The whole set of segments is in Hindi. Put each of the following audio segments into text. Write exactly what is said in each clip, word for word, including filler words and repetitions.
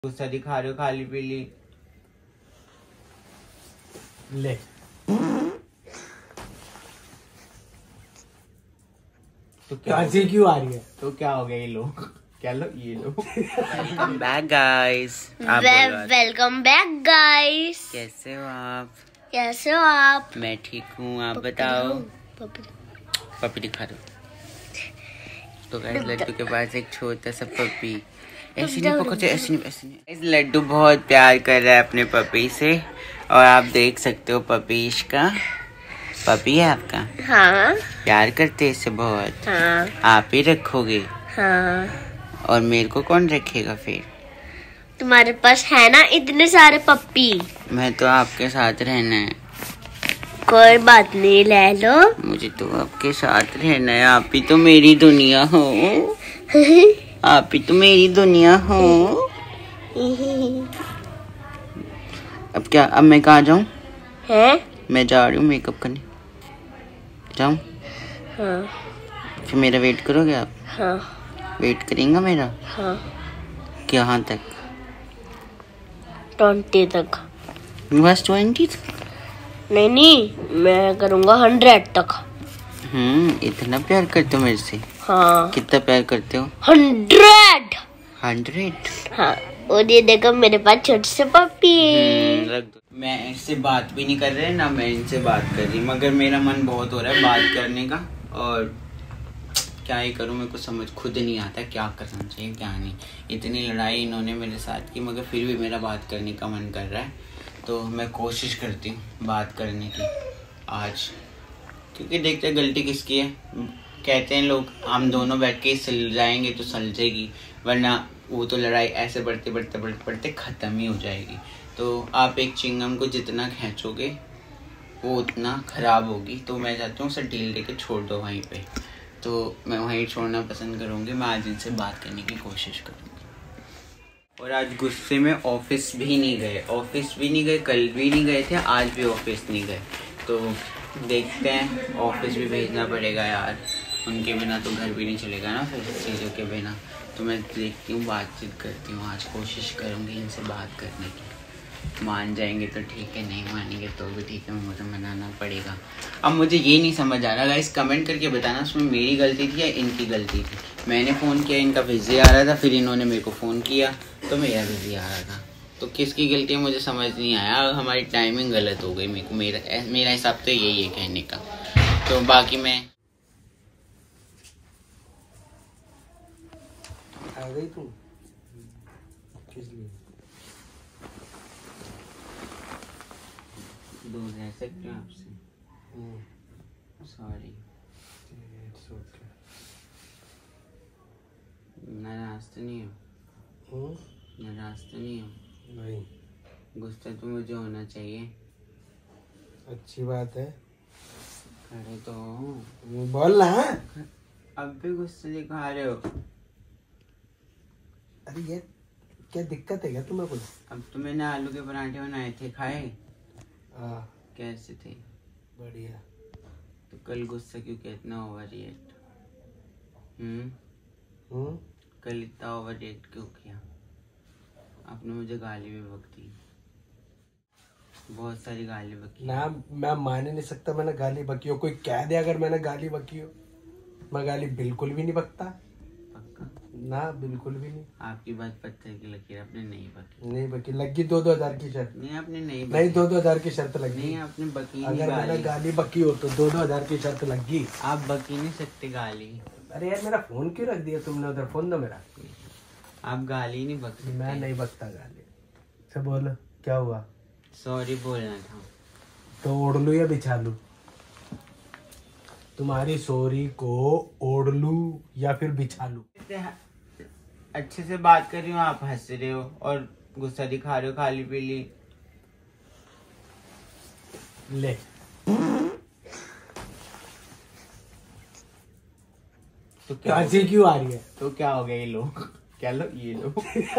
गुस्सा दिखा रहे हो, खाली पीली ले। तो क्या हंसी क्यों आ रही है? तो क्या हो गया, ये लो क्या लो ये लो। Welcome back guys. Welcome back guys. कैसे हो आप? कैसे हो आप? मैं ठीक हूँ, आप बताओ। पपी पपी दिखा दो। तो गाइस लड्डू के पास एक छोटा सा पपी, ऐसे नहीं पकड़ते, ऐसे नहीं ऐसे नहीं। इस लड्डू बहुत प्यार कर रहा है अपने पपी से, और आप देख सकते हो पपीश का पपी है आपका। हाँ प्यार करते इससे बहुत। हाँ आप ही रखोगे? हाँ। और मेरे को कौन रखेगा फिर? तुम्हारे पास है ना इतने सारे पप्पी। मैं तो आपके साथ रहना है। कोई बात नहीं, ले लो। मुझे तो आपके साथ रहना है, आप ही तो मेरी दुनिया हो। आप ही तो मेरी दुनिया हो। अब क्या, अब मैं कहाँ जाऊँ? है? मैं जा रही हूँ मेकअप करने। जाऊँ? हाँ। फिर मेरा वेट करोगे आप? हाँ। वेट करेंगे मेरा? हाँ। कहाँ तक? ट्वेंटी तक। बस ट्वेंटी तक? नहीं नहीं, मैं करूँगा हंड्रेड तक। हम्म, इतना प्यार करते हो मेरे से? हाँ। कितना प्यार करते हो? हंड्रेड। हंड्रेड? हाँ। और ये देखो मेरे पास छोटे से पप्पी। रख दो। मैं इससे बात भी नहीं कर रहे ना, मैं इनसे बात कर रही, मगर मेरा मन बहुत हो रहा है बात करने का, और क्या ही करूँ, मेरे को समझ खुद नहीं आता क्या करना चाहिए क्या नहीं। इतनी लड़ाई इन्होंने मेरे साथ की, मगर फिर भी मेरा बात करने का मन कर रहा है, तो मैं कोशिश करती हूँ बात करने की आज, क्योंकि देखते हैं गलती किसकी है। कहते हैं लोग हम दोनों बैठ के सुलझाएंगे तो सुलझेगी, वरना वो तो लड़ाई ऐसे बढ़ते बढ़ते बढ़ते बढ़ते ख़त्म ही हो जाएगी। तो आप एक चिंगम को जितना खींचोगे वो उतना ख़राब होगी, तो मैं चाहती हूँ उसे ढील दे के छोड़ दो वहीं पे। तो मैं वहीं छोड़ना पसंद करूँगी। मैं आज इनसे बात करने की कोशिश करूँगी। और आज गुस्से में ऑफिस भी नहीं गए, ऑफिस भी नहीं गए, कल भी नहीं गए थे, आज भी ऑफिस नहीं गए। तो देखते हैं, ऑफिस भी भेजना पड़ेगा यार, उनके बिना तो घर भी नहीं चलेगा ना फिर चीज़ों के बिना। तो मैं देखती हूँ, बातचीत करती हूँ, आज कोशिश करूँगी इनसे बात करने की। मान जाएंगे तो ठीक है, नहीं मानेंगे तो भी ठीक है, मुझे मनाना पड़ेगा। अब मुझे ये नहीं समझ आ रहा गाइस, कमेंट करके बताना उसमें मेरी गलती थी या इनकी गलती थी। मैंने फ़ोन किया, इनका बिजी आ रहा था, फिर इन्होंने मेरे को फ़ोन किया तो मेरा बिजी आ रहा था। तो किसकी गलती है मुझे समझ नहीं आया। हमारी टाइमिंग गलत हो गई, मेरे को मेरा मेरा हिसाब तो यही है कहने का। तो बाकी मैं आ गई तू किस लिए? दूर रह सकते हो आपसे? सॉरी। नाराज तो नहीं हो? नाराज तो नहीं हो? नहीं। गुस्सा तो मुझे होना चाहिए। अच्छी बात है। अरे तो बोल ना। अब भी गुस्से दिखा रहे हो? अरे ये क्या दिक्कत है क्या तुम्हें कुछ? अब तो मैंने आलू के पराठे बनाए थे, खाए? हाँ। कैसे थे? बढ़िया। तो कल गुस्सा क्यों किया, इतना ओवर रिएक्ट? हम्म हम्म कल इतना ओवर रिएक्ट क्यों किया? आपने मुझे गाली भी बक दी, बहुत सारी गाली बकी ना। मैं मान ही नहीं सकता मैंने गाली बकी हो। कोई कह दे अगर मैंने गाली बकी हो, मैं गाली बिल्कुल भी नहीं बकता। पक्का? ना, बिल्कुल भी नहीं। आपकी बात पत्थर की लकीर, आपने नहीं बकी। नहीं बकी, लगी दो दो हजार की शर्त। नहीं आपने नहीं बकी। नहीं, दो दो हजार की शर्त लगी। नहीं आपने बकी। अगर मैंने गाली बकी हो तो दो दो हजार की शर्त लगी। आप बकी नहीं सकते गाली। अरे यार मेरा फोन क्यों रख दिया तुमने उधर? फोन दो मेरा। आप गाली नहीं बक सकते। मैं नहीं बकता गाली। से बोल, क्या हुआ? सॉरी बोलना था। तो ओढ़ लूं या बिछा लूं? तुम्हारी सॉरी को ओढ़ लूं या फिर बिछा लूं? अच्छे से बात कर रही हूँ, आप हंस रहे हो और गुस्सा दिखा रहे हो, खाली पीली ले। तो क्या हंसी क्यों आ रही है? तो क्या हो गया, ये लो क्या लो ये लो।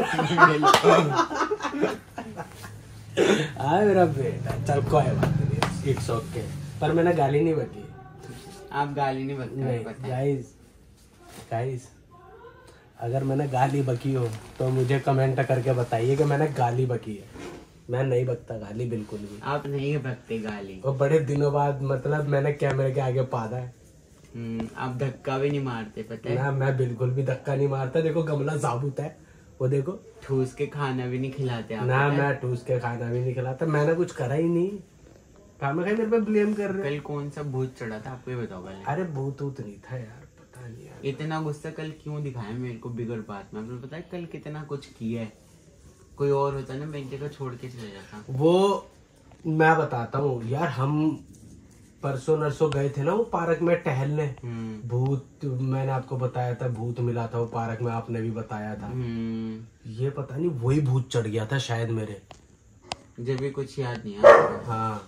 हाँ मेरा बेटा, चल कोई बात नहीं, इट्स ओके। पर मैंने गाली नहीं बकी। आप गाली नहीं बकते? गाइस गाइस अगर मैंने गाली बकी हो तो मुझे कमेंट करके बताइए कि मैंने गाली बकी है। मैं नहीं बकता गाली बिल्कुल भी। आप नहीं बकते गाली। और बड़े दिनों बाद मतलब मैंने कैमरे के आगे पादा है। हम्म, आप धक्का भी नहीं मारते पता है ना, मैं बिल्कुल भी धक्का नहीं मारता। देखो गमला साबुत है, वो देखो। ठूस के खाना भी नहीं खिलाते आप। ना, मैं ठूस के खाना भी नहीं खिलाता। मैंने कुछ करा ही नहीं। खाना खाई मेरे पे ब्लेम कर रहे। कल कौन सा भूत चढ़ा था आपको ये बताओ पहले। अरे भूत वूत नहीं था यार, पता नहीं यार। इतना गुस्सा कल क्यों दिखाया मेरे को बिगड़ बात में? आपको पता है कल कितना कुछ किया है। कोई और होता ना बैंक को छोड़ के चले जाता। वो मैं बताता हूँ यार, हम परसों नरसों गए थे ना वो पार्क में टहलने। भूत, मैंने आपको बताया था भूत मिला था वो पार्क में, आपने भी बताया था। ये पता नहीं वही भूत चढ़ गया था शायद मेरे। जब भी कुछ याद नहीं आपको। हाँ,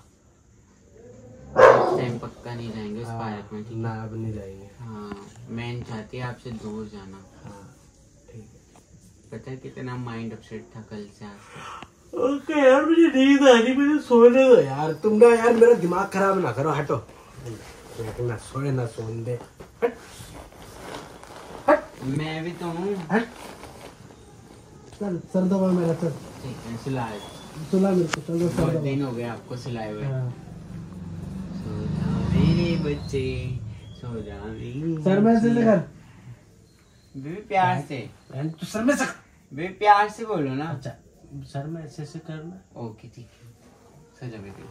टाइम पक्का नहीं जाएंगे उस पार्क में। ठीक ना, अब नहीं जाएंगे। हाँ, मैं चाहती है आपसे दूर जाना। हाँ ठीक है। पता है कितना माइंड अपसेट था कल से आज तक। ओके यार, मुझे नींद आ रही, मुझे सोने दो यार। तुम ना यार मेरा दिमाग खराब ना करो, हटो। ना सोए ना सोने दे। हट हट। मैं भी तो हूँ। हट। चल सर दबा मेरा, चल। ठीक है, सुला सुला मेरे को, चल सर बहुत दबा। दिन हो गए आपको सुलाए हुए। हाँ। सो जा मेरे बच्चे, सो जा मेरे सर में से कर। बेबी प्यार से। तू सर में से। बेबी प्यार से बोलो ना। अच्छा, सर में ऐसे ऐसे करना। ओके ठीक है, सो जा बेबी।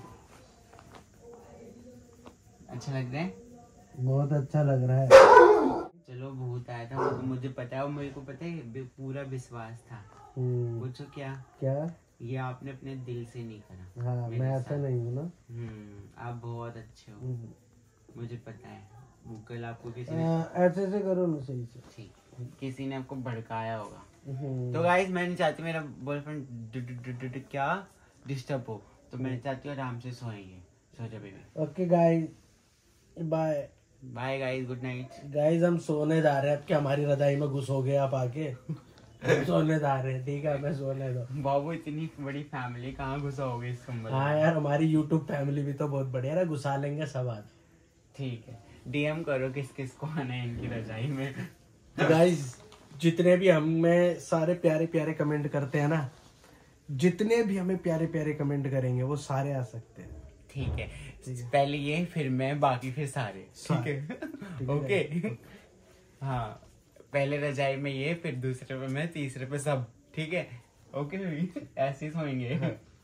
अच्छा लग रहा है? बहुत अच्छा लग रहा है। चलो भूत आया था वो तो मुझे पता है, और मेरे को पता है बे- पूरा विश्वास था। पूछो क्या? क्या? ये आपने अपने दिल से नहीं करा। हाँ, मेरे मैं साथ। ऐसा नहीं हूँ ना। हम्म, आप बहुत अच्छे हो, मुझे पता है। वो कल आपको किसी ने ऐसे ऐसे करो ना, सही से। ठीक, किसी ने आपको भड़काया होगा। हम्म। तो गाइस मैं नहीं चाहती मेरा बॉयफ्रेंड क्या डिस्टर्ब हो, तो मैं चाहती हूँ आराम से सोएंगे। सो जा baby. Okay guys, bye bye guys, good night. Guys. हम सोने जा रहे हैं, अब क्या हमारी रजाई में घुस हो गए आप आके। हम सोने जा रहे हैं, ठीक है, हमें सोने दो। बाबू इतनी बड़ी फैमिली कहाँ घुसा होगी इस कमरे में? हाँ यार, हमारी यूट्यूब फैमिली भी तो बहुत बढ़िया है, घुसा लेंगे सब आज। ठीक है, डीएम करो किस किस को आना है इनकी रजाई में। तो गाइस, जितने भी हमें सारे प्यारे प्यारे कमेंट करते हैं ना, जितने भी हमें प्यारे प्यारे कमेंट करेंगे वो सारे आ सकते हैं। ठीक है, पहले ये, फिर मैं, बाकी फिर सारे। ठीक है, ओके। हाँ, पहले रजाई में ये, फिर दूसरे पे मैं, तीसरे पे सब। ठीक है, ओके भाई, ऐसे ही सोएंगे।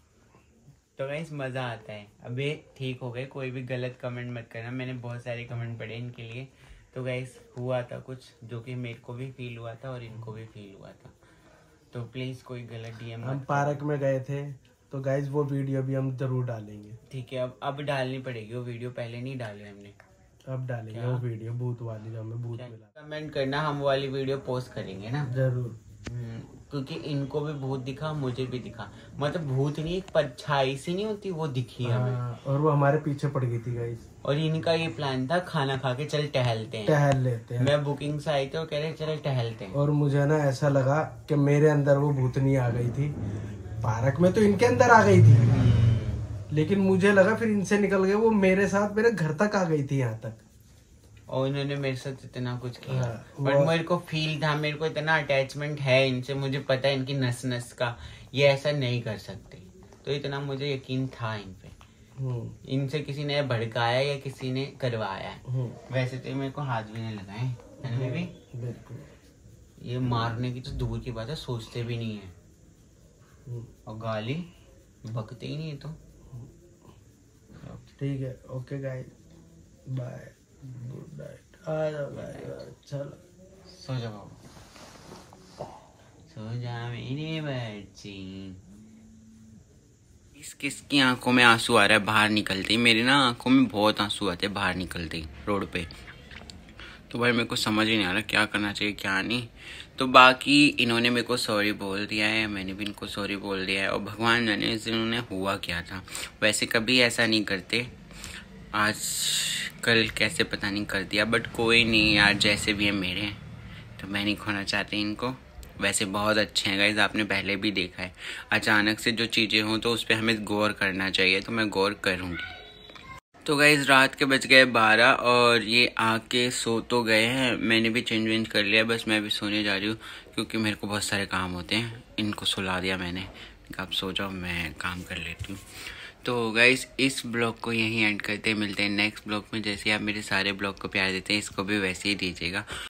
तो गाइस मजा आता है। अबे ठीक हो गए, कोई भी गलत कमेंट मत करना, मैंने बहुत सारे कमेंट पढ़े इनके लिए। तो गाइस हुआ था कुछ जो कि मेरे को भी फील हुआ था और इनको भी फील हुआ था, तो प्लीज कोई गलत डीएम। हम पार्क में गए थे, तो गाइस वो वीडियो भी हम जरूर डालेंगे। ठीक है, अब अब डालनी पड़ेगी वो वीडियो, पहले नहीं डाली हमने। अब डालेंगे वो वीडियो, भूत वाली, जो हमें भूत मिला। कमेंट करना, हम वो वाली वीडियो पोस्ट करेंगे ना जरूर। हम्म, क्योंकि इनको भी भूत दिखा, मुझे भी दिखा। मतलब भूत नहीं, एक परछाई सी नहीं होती, वो दिखी हमें। हाँ, और वो हमारे पीछे पड़ गई थी गाइस। और इनका ये प्लान था खाना खा के चल टहलते हैं, टहल लेते हैं। मैं बुकिंग से आई थी और कह रहे चल टहलते हैं। और मुझे ना ऐसा लगा कि मेरे अंदर वो भूतनी आ गई थी, पार्क में तो इनके अंदर आ गई थी, लेकिन मुझे लगा फिर इनसे निकल गए, वो मेरे साथ मेरे घर तक आ गई थी, यहाँ तक। और इन्होंने मेरे साथ इतना कुछ किया, हाँ, बट वो- मेरे को फील था, मेरे को इतना अटैचमेंट है इनसे, मुझे पता है इनकी नस नस का, ये ऐसा नहीं कर सकते। तो इतना मुझे यकीन था इन पे। इनसे किसी ने भड़काया या किसी ने करवाया है। वैसे तो मेरे को हाथ भी नहीं लगाए है ना बेबी? बिल्कुल। ये मारने की तो दूर की बात है, सोचते भी नहीं है। और गाली बकते ही नहीं है तो। ठीक है, okay guys, bye, good night. आ जाओ गाइस, चलो सो जा बाबू, सो जा मेरे बच्चे। किस किसकी आंखों में आंसू आ रहा है बाहर निकलते ही? मेरी ना आंखों में बहुत आंसू आते हैं बाहर निकलते ही रोड पे। तो भाई मेरे को समझ ही नहीं आ रहा क्या करना चाहिए क्या नहीं। तो बाकी इन्होंने मेरे को सॉरी बोल दिया है, मैंने भी इनको सॉरी बोल दिया है, और भगवान जाने इस दिन उन्हें हुआ क्या था। वैसे कभी ऐसा नहीं करते, आज कल कैसे पता नहीं कर दिया, बट कोई नहीं यार, जैसे भी है मेरे हैं, तो मैं नहीं खोना चाहती इनको। वैसे बहुत अच्छे हैं गाइज, आपने पहले भी देखा है। अचानक से जो चीज़ें हों तो उस पर हमें गौर करना चाहिए, तो मैं गौर करूँगी। तो गाइज रात के बज गए बारह और ये आके सो तो गए हैं। मैंने भी चेंज वेंज कर लिया, बस मैं भी सोने जा रही हूँ क्योंकि मेरे को बहुत सारे काम होते हैं। इनको सुला दिया मैंने, आप सो जाओ, मैं काम कर लेती हूँ। तो गाइज इस ब्लॉग को यहीं एंड करते हैं, मिलते हैं नेक्स्ट ब्लॉग में। जैसे आप मेरे सारे ब्लॉग को प्यार देते हैं, इसको भी वैसे ही दीजिएगा।